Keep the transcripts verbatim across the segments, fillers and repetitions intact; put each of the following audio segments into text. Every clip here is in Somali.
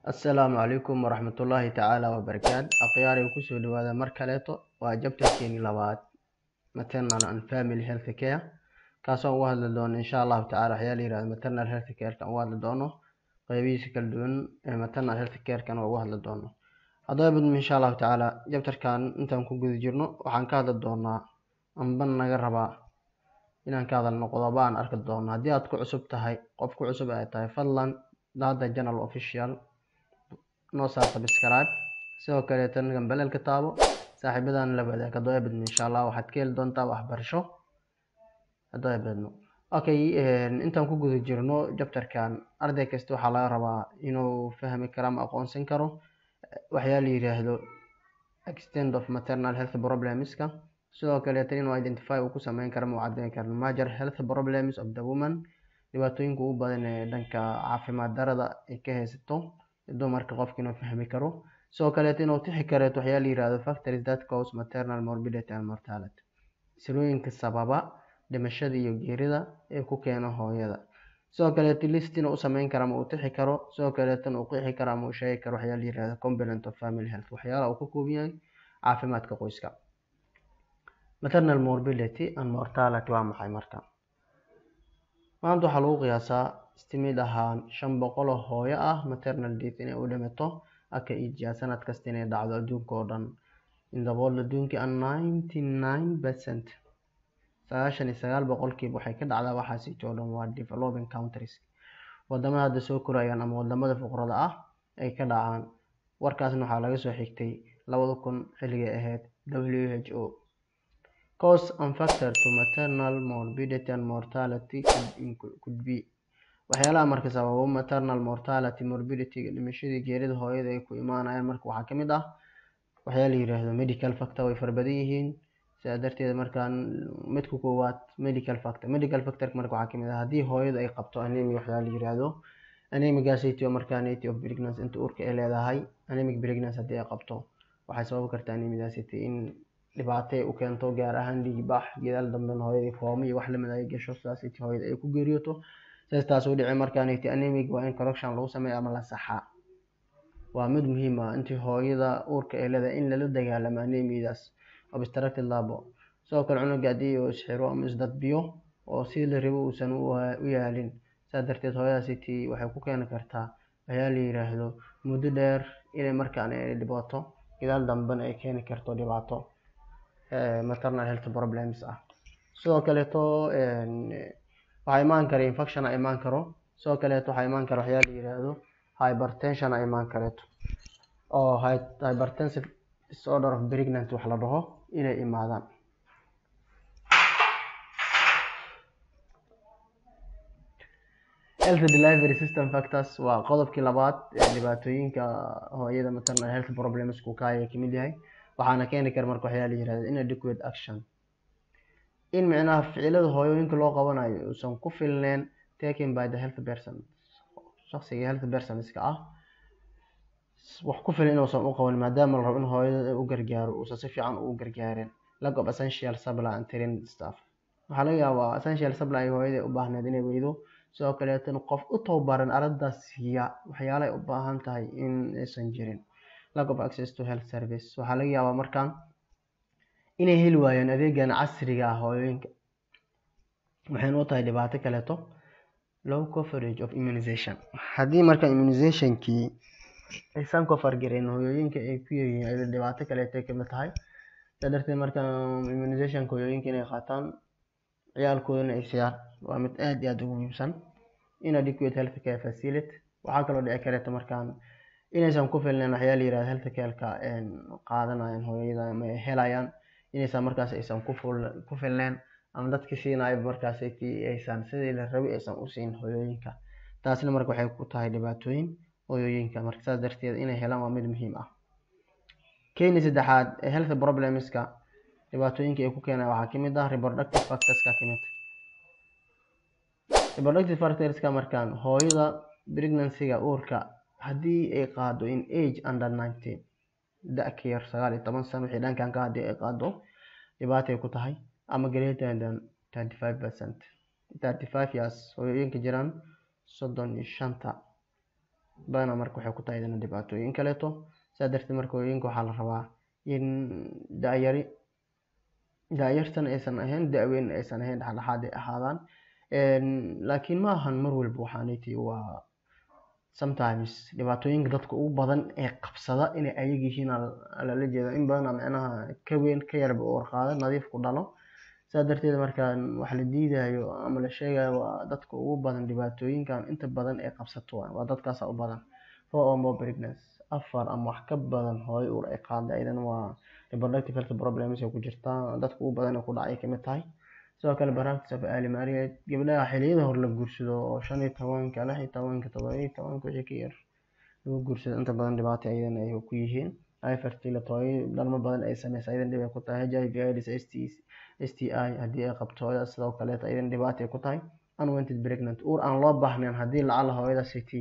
السلام عليكم ورحمة الله تعالى وبركاته أخياري وكسو لواذا مركليتو وجبت كيني لواد maternal and family health care kaasoo uga hadli doono insha allahu tacaala waxyaala la yirahdo maternal health care kan uga hadli doono qaybihiisa kala duwan ee maternal health care kan uga hadli doono haddaba bidmi insha allahu tacaala jabtarkan intaan ku guda jirno waxaan ka hadli doonaa anban naga rabaa inaan ka hadalno qodobo aan arki doono haddii aad ku cusub tahay qof ku cusub ay tahay fadlan dahda channel official noo saar subscribe sidoo kale tan gambaleel ka taabo saaxiibadan la wadaag haddaba bidmi insha allah waxaad ka heli doontaa waxbarasho haddaba bidno okay intaan ku guda jirno jabtarkan arday kasta waxaa laga rabaa inuu fahmi karo ama aqoonsan karo waxyaala la yiraahdo extent of maternal health problems-ka sidoo kale tan inuu identify uu ku sameyn karo ama caddeyn karo major health problems of the woman dhibaatooyinka ugu badan ee dhanka caafimaad darada ay ka haysato dumarka qofka inuu fahmi karo sidoo kale inuu tixi karo waxyaala la yiraahdo factors that cause maternal morbidity and mortality sirooyinka sababa dhimashada iyo geerida ee ku keena hooyada sidoo kale list inuu sameyn karo ama uu tixi karo sidoo kale tan uu qeexi karo ama uu sheegi karo waxyaala la yiraahdo component of family health waxyaala uu ka kooban yahay caafimaadka qoyska maternal morbidity and mortality waa maxay marka maanta waxaa lagu qiyaasaa istimid ahaan shan boqol oo hooyo ah maternal death inay u dhimato aka ijiya sanad kasta inay dhacdo adduunka oo dhan in the world adduunka and ninety-nine percent sagaashan iyo sagaal boqolkiiba waxay ka dhacdaa waxaasi oo dhan waa developing countries wadamada hadda soo korayaan ama wadamada fuqarada ah ay ka dhacaan warkaasna waxaa laga soo xigtay labada kun xilliga ahayd W H O cause and factor to maternal morbidity and mortality could be waxyaalaha marka sababa maternal mortality morbidity dhimashada geerida hooyada ay ku imaanayaan marka waxaa kamid ah waxyaala la yiraahdo medical factor way farbadan yihiin sidaa darteed markaan midka koowaad medical factor medical factor marka waxaa kamid ah haddii hooyada ay qabto anemia waxyaala la yiraahdo anemic gaasaytiyo markaanity of pregnancy inta uurka ay leedahay anemic pregnancy haddii ay qabto waxay sababi kartaa anemia gaasaytiyo in dhibaato u keento gaar ahaan dhiig bax geedal dambe hooyada foom iyo wax lamid ay gasho gaasaytiyo hooyada ay ku geeriyoto sidaas oo dhici markaanity anemic waa in correction lagu sameeyo ama la saxaa waa mid muhiim ah intii hooyada uurka ay leedahay in lala dagaalamo anemiadaas obstructed labor sidoo kale cunuga haddii uu isxiro ama isdadbiyo oo si la rabo uusan u yaalin sidaa darteed hooyadaasiti waxay ku keeni kartaa waxyaala la yiraahdo muddo dheer inay markaan ay dhibaato gadaal dambena ay keeni karto dhibaato maternal health problems ah sidoo kale to waxaa imaan kara infection ay imaan karo sidoo kale waxaa imaan kara waxyaala la yiraahdo hypertension ay imaan kareeto oo hypertensive disorder of pregnancy wax la dhaho inay imaadaan health delivery system factors waa qodobkii labaad ee dhibaatooyinka hooyada maternal health problems ku kaaya kamid yahay waxaana keeni kara marka waxyaala la yiraahdo inadequate action in micnaha ficilada hooyooyinka loo qabanayo uusan ku filneen taken by the health person shakhsiga health personska ah wax ku filan inuusan u qaban maadaama la rabo in hooyada u gargaaro uusan si fiican u gargaareen lack of essential supply and trained staff waxaa laga yaabaa essential supply hooyada u baahneed inay weydo sidoo kale tan qof u tababaran arrintaas siya waxyaala ay u baahan tahay in aysan jirin lack of access to health service waxaa laga yaabaa markaan inay heli waayaan adeegan casriga ah hooyooyinka waxayna u tahay dhibaato kaleeto low coverage of immunization haddii marka immunizationkii aysan cover gareyn hooyooyinka ay ku yihiin ay dhibaato kaleeto kamid tahay sidaa darteed marka immunizationka hooyooyinka inay qaataan ciyaalkoodana ay siiyaan waa mid aad iyo aad ugu muhiimsan inadequate health care facility waxaa kaloo dhici kareeto markaan inaysan ku filneen waxyaala la yiraahdo health care-ka qaadanayaan hooyada ama ay helayaan inaysan markaas aysan ku filneen ama dadka siinayo markaas aysan sidii la rabay aysan u siin hooyooyinka taasina marka waxay ku tahay dhibaatooyin hooyooyinka marka sidaas darteed inay helaan waa mid muhiim ah keeni saddexaad ee health problemska dhibaatooyinka ay ku keenayaan waxaa kamid ah reproductive factorska kamid reproductive factorska markaan hooyada pregnancy-ga uurka haddii ay qaado in age under nineteen da ka yar sagaal iyo toban sano wixii dhankan ka haddii ay qaado dhibaatay ku tahay ama greater than thirty-five percent thirty-five years hooyooyinka jiraan soddon iyo shanta badanaa marka waxay ku tahay idina dhibaatooyin kaleeto. Sidaa darteed marka hooyooyinka waxaa la rabaa in da-yari da-yartan aysan ahayn da-weyn aysan ahayn dhexdhexaad ay ahaadaan. Laakiin ma ahan mar walba waxaaniti waa sometimes dhibaatooyinka dadka ugu badan ee qabsada inay ayag yihiin lala jeeda in badan macnaha ka weyn ka yarba oo warqaada nadiif ku dhalo. Sidaa darteed markaan wax la diidayo ama la sheegayo waa dadka ugu badan dhibaatooyinkan inta badan ee qabsato waa dadkaas u badan. four or more pregnancy afar ama wax ka badan hooyo uur ay qaaday ayadana waa reproductive health problems ay ku jirtaa dadka ugu badan ee ku dhacay kamid tahay. sidoo kale practice of early marriage gabdhaha xilliyada hore la guursado oo shan iyo tobanka lix iyo tobanka toddoba iyo tobanka wixii ka yar lagu guursado inta badan dhibaato ayadana ay ku yihiin. infertility dhalmo badan ay sameysa ayadana dhib ay ku tahay. H I V AIDS S T I haddii ay qabto hooyada sidoo kale ayadana dhibaato ay ku tahay. Unwanted pregnant uur aan loo baahnayn haddii lacala hooyada city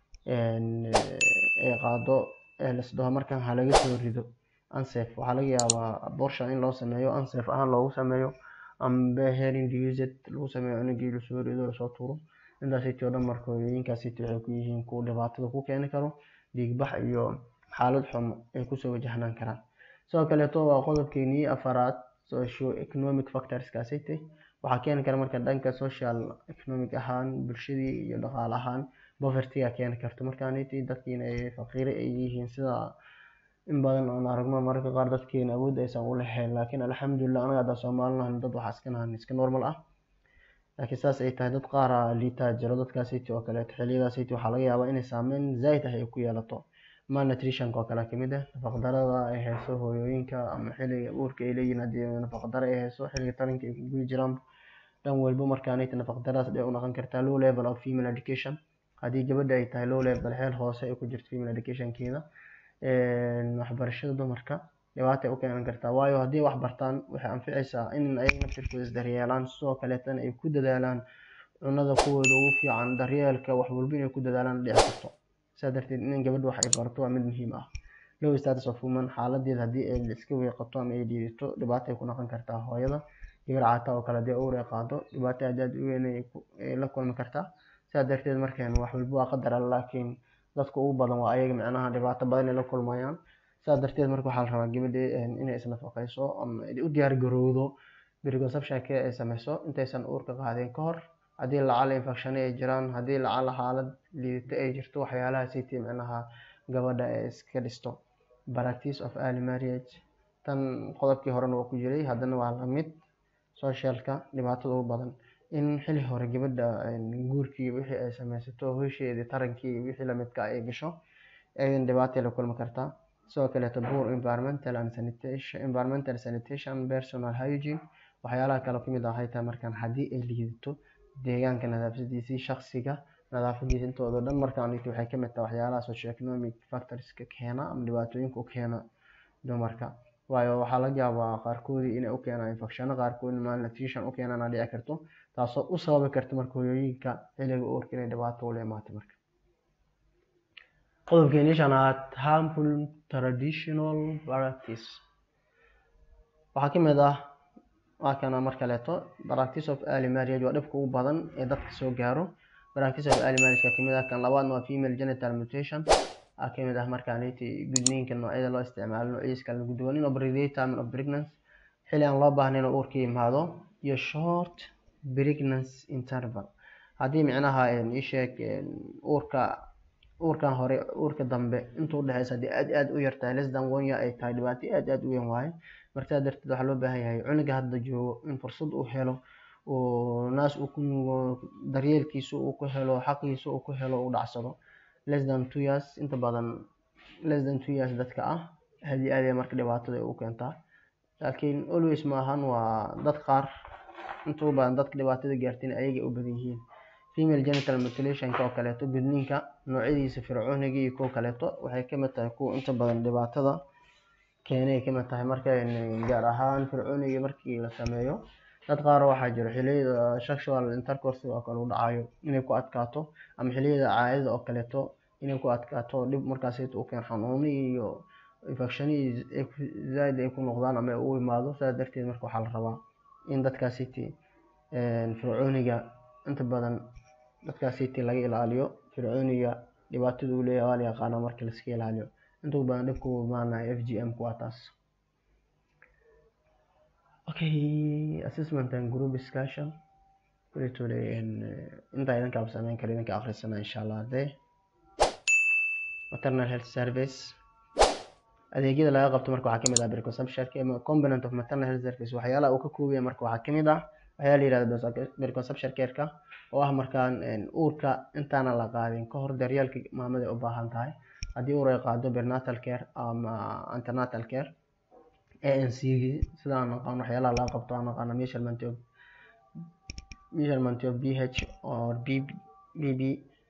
ay qaado lasdhaho markaan ha laga soo rido unsafe waxaa laga yaabaa abortion in loo sameeyo unsafe ahaan loogu sameeyo amba hearing disease lagu sameeyo cunugii lasoo rido lasoo tuuro. intaas city oo dhan marka hooyooyinkaas city waxay ku yihiin kuwa dhibaatada ku keeni karo dhiigbax iyo xaalad xumo ay kusoo wajahnaan karaan. sidoo kaleeto waa qodobkeenii afaraad socio economic factors ka city waxaa keeni kara marka dhanka social economic ahaan bulshadii iyo dhaqaale ahaan poverty ka keeni karto markaaniti dadkiina ay faqiir ay yihiin sida in badan aan aragno mararka qaar dadkeena awood aysan u lahayn. laakiin alxamdulillah anaga hadda Soomaalina dad waxa iska nahan iska normal ah. laakiin saas ay tahay dad qaar liita jiro dadkaas city oo kale xilliyadaas city waxaa laga yaabaa inay saameyn zaid ah ay ku yeelato malnutrition oo kale kamid ah nafaqo darrada ay hayso hooyooyinka ama xilliga uurka ay leeyihiin haddii nafaqo darro ay hayso xilliga taranka ay ku jiraan dhan walba markaaniti nafaqo darradaas ay u noqon kartaa low level of female education haddii gabadha ay tahay low level xeel hoose ay ku jirto female education-keeda waxbarashada dumarka dhibaato ay u keeni kartaa. waayo haddii wax bartaan waxay anficaysaa in ayaga naftirkooda isdaryeelaan sidoo kaleetana ay ku dadaalaan cunada kuwooda ugu fiican daryeelka wax walba inay ku dadaalaan dhici karto. sidaa darteed in gabadha wax ay barato waa mid muhiim ah. low status of woman xaaladeeda haddii ay iska weeqato ama ay dhiirito dhibaato ay ku noqon kartaa hooyada. gabar caata oo kale haddii uur ay qaado dhibaato aad aad u weyn ay la kulmi kartaa. sidaa darteed markaan wax walba waa qadar alle laakiin dadka ugu badan waa ayaga macnaha dhibaato badan ay la kulmayaan. sidaa darteed marka waxaa la rabaa gabadha inay isnafaqayso ama u diyaar garowdo preconception care ay sameyso intaysan uurka qaadin ka hor haddii lacala infection ay jiraan haddii lacala xaalad liidata ay jirto waxyaalaha city macnaha gabadha ay iska dhisto. practice of early marriage tan qodobkii horena waa ku jiray haddana waa la mid socialka dhibaatada ugu badan in xilli hore gabadha guurkii wixii ay sameysato hooyasheedii tarankii wixii la midka ay gasho aydan dhibaato la kulmi kartaa. sidoo kaleeto poor environmental and sanitation environmental sanitation personal hygiene waxyaalaha kale kamid ah waxay tahay markaan haddii ay liidato deegaanka nadaafadiisii shakhsiga nadaafadiisa intooda dhan markaaniti waxay kamid tahay waxyaalaha socio economic factors ka keena ama dhibaatooyinka u keena dumarka. waayo waxaa laga yaabaa qaarkoodii inay u keenaan infection qaarkood malnutrition u keenaan dhici karto taasoo u sababi karta marka hooyooyinka xilliga uurka inay dhibaato u leemaato. marka qodobkeeni shanaad harmful traditional practice waxaa kamid ah waa kana mar kaleeto practice of early marriage waa dhibka ugu badan ee dadka soo gaaro. practice of early marriage ka kamid ah kan labaadna waa female genital mutilation aa kamid ah markaaniti gudniinka noocyada loo isticmaalo noocyadiisa kala duwan in prenatal time of pregnancy xilli aan loo baahnayn inuu uurka yimaado iyo short pregnancy interval haddii micnaha ii sheeg uurka uurkan hore uurka dambe inta u dhaxaysa haddii aad aad u yartahay less than one year ay tahay dhibaato aad aad u weyn waaye. markaa darteed waxaa loo baahan yahay cunuga hadda joogo in fursad uu helo oo naas uu ku nuugo daryeelkiisa uu ku helo xaqiisa uu ku helo uu dhacsado less than two years inta badan less than two years dadka ah haddii aad marka dhibaatada ay u keentaa. laakiin always ma ahan waa dad qaar inta u badan dadka dhibaatada gaarteen ayaga u badan yihiin. female genital mutilation oo kaleeto gudniinka noocyadiisa fircooniga iyo kuwa kaleeto waxay kamid tahay kuwa inta badan dhibaatada keenay kamid tahay marka gaar ahaan fircooniga markii la sameeyo dad qaar waxaa jira xilliyada sexual intercourse oo kale u dhacayo inay ku adkaato ama xilliyada caadada oo kaleeto inay ku adkaato dhib markaas uu keen xanuun iyo infection zaid ay ku noqdaan ama uu imaado. sidaa darteed marka waxaa la rabaa in dadkaas city fircooniga inta badan dadkaas city laga ilaaliyo fircooniga dhibaatada uu leeyahay waa la yaqaanaa marka la iska ilaaliyo. inta ugu badan dhibku maanahay F G M ku waa taas. Okay, assessment and group discussion kulitole inta idan ka sameyn karo idinka akhrisana insha Allah. Hadee maternal health service adeegyada laga qabto marka waxaa kamid ah preconception care component of maternal health service waxyaalaha uu ka koobayo marka waxaa kamid ah waxaa la yiraahdo preconception care ka oo ah markaan uurka intaana la qaadin ka hor daryeelka maamada u baahan tahay haddii uur ay qaado perinatal care ama antenatal care A N C sida aan naqaan waxyaalaha laga qabto aan naqaan measurement of measurement of B H or B B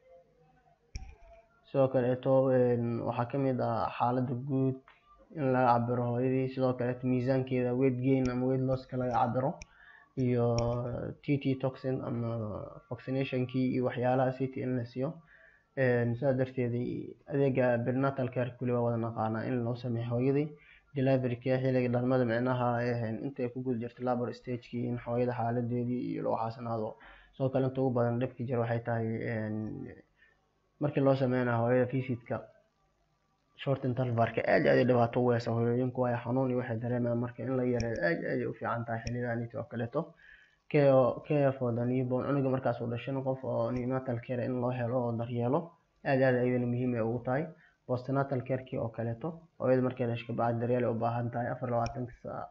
sidoo kale to waxaa kamid ah xaaladda guud in laga cabiro hooyadii sidoo kale miisaankeeda weight gain ama weight loss ka laga cabiro iyo T T toxin ama vaccination kii iyo waxyaalaha C T in la siiyo sidaa darteed adeega perinatal care kulli waa wada naqaanaa in loo sameeyo hooyadii delivery care xilliga dhalmada micnaha inta ay ku guul jirto labor stage kii in hooyada xaaladeedii iyo loo xasanaado sidoo kale inta ugu badan dhibka jira waxay tahay markii loo sameynayo hooyada visitka short intervalka aad aad dhibaato u weeyso hooyooyinku way xanuun iyo waxay dareemayaan marka in la yareeyo aad aad u fiican tahay xillidan oo kaleeto care care for the newborn aniga markaas uu dhashay qof oo neonatal care in loo helo oo daryeelo aad aad ayadana muhiim ay ugu tahay postnatal care kii oo kaleeto hooyada markay dhashay bacad daryeel u baahan tahay afar iyo labaatan saac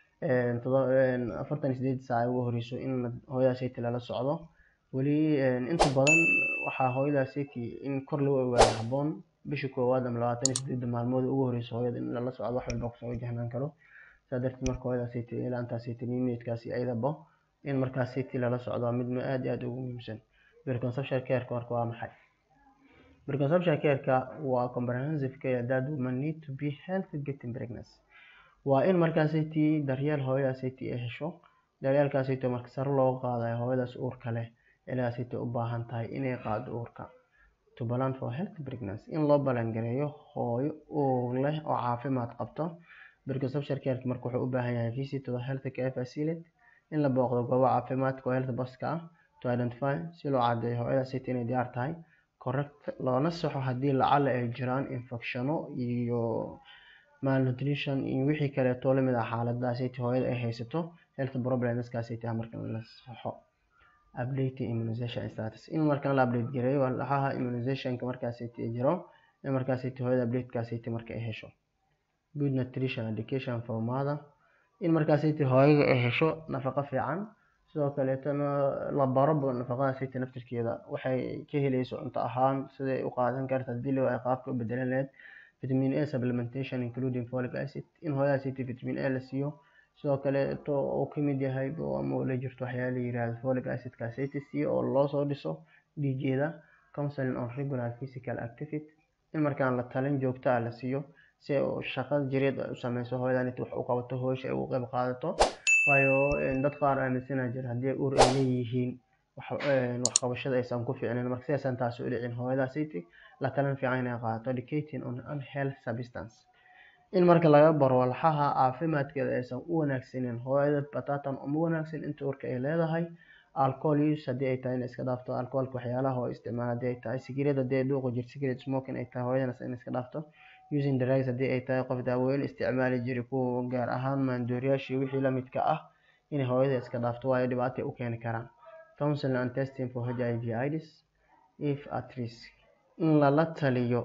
ee afartan iyo sideed saac ugu horeyso in hooyadaas ay la socdo wali inta badan waxaa hooyadaas in kor loo ogaado habboon bishii koowaad ama labaatan iyo sideed maalmood ugu horeyso hooyada in la socdo wax walba ku soo wajahnaan karo sidaa darteed marka hooyadaas ilaa intaas minute-kaasi ayadaba in markaas la socdo mid aad aad ugu muhiimsan. Preconception care marka waa maxay? Preconception care ka waa comprehensive care that women need to be healthy getting pregnancy. waa in markaas daryeel hooyadaas ay hesho daryeelkaas ay marka sar loo qaadayo hooyadaas uurka leh ilaa ay u baahan tahay inay qaado uurka to plan for healthy pregnancy in loo balan gareeyo hooyo uur leh oo caafimaad qabto. Preconception care marka wuxuu u baahan yahay visit to the health care facility in la booqdo goobaha caafimaadka health buska to identify si loo cadeeyo hooyadaas inay diyaar tahay correct loona saxo haddii lacala ay jiraan infectiono iyo malnutrition iyo wixii kale oo la mid ah xaaladaas ay hooyada ay haysato health problems kaas ay tahay marka la saxo. Update immunization status in marka la update gareeyo waxa immunization ka markaas ay jiro in markaas ay hooyada update kaas ay marka ay hesho. Good nutrition education for mother in markaas ay hooyada ay hesho nafaqo fiican sidoo kale tana la baro nafaqadaas ay naftirkeeda waxay ka helayso inta ahaan sida u qaadan karto dilo ay qaabka u bedelan lahayd vitamin A supplementation including folic acid in hooyadaas ay vitamin A la siiyo sidoo kale to oo kamid yahay ama la jirto waxyaalo yiraahdo folic acid kaas ay siiyo oo loo soo dhiso dhiiggeeda counseling on regular physical activity in markaan la talin joogto ah la siiyo si oo shaqada jireed u sameeyso hooyadani wax u qabato hooyasha ay u qayb qaadato waayo dad qaar aaminsan jira haddii uur ay leeyihiin wax wax qabashada aysan ku fiicnayn marka sidaasan taas u dhicin hooyadaas ay la talin fiican inay qaadato educating on unhealth substance in marka laga baro walxaha caafimaadkeeda aysan u wanaagsaneyn hooyada batatan uma wanaagsan inta uurka ay leedahay alcohol use haddii ay tahay in iska dhaafto alcoholka waxyaalaha oo isticmaal haddii ay tahay sigareed haddii ay dhuuqo jirto cigarette smoking ay tahay hooyadana in iska dhaafto using drugs haddii ay tahay qof daawooyin isticmaali jiray kuwa gaar ahaan maandooriyaashii wixii la midka ah inay hooyada iska dhaafto waayo dhibaato u keeni karaan. Counseling and testing for H I V AIDS if at risk in lala taliyo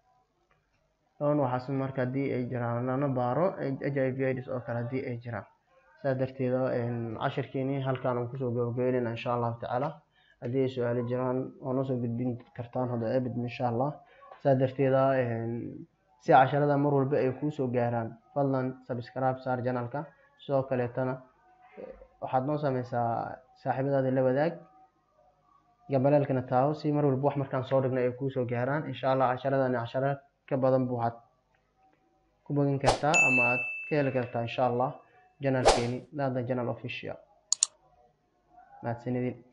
oon waxaas marka haddii ay jiraan lana baaro H I V AIDS oo kale haddii ay jiraan sidaa darteed cashirkeeni halkaan aan kusoo gabagabeynayna insha allahu tacaala haddii ay su-aalo jiraan oo noo soo gudbin kartaan hadda abid insha allah sidaa darteed si casharada mar walba ay kuu soo gaaraan fadlan subscribe saar channelka sidoo kaleetana waxaad noo sameysaa saaxiibadaada la wadaag gabalaalkana taawo si mar walba wax markaan soo dhignay ay kuu soo gaaraan insha allah casharadani cashara ka badan buu waxaad ku bogin kartaa ama aad ka heli kartaa insha allah channelkeeni Laada Channel Official. mahadsanidin.